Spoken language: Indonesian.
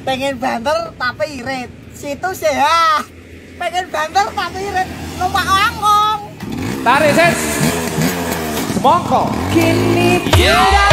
pengen banter tapi irit. Situ sehat. Pengen banter tapi irit. Numpak langkong. Tarik ses. Semongko. Kini tidak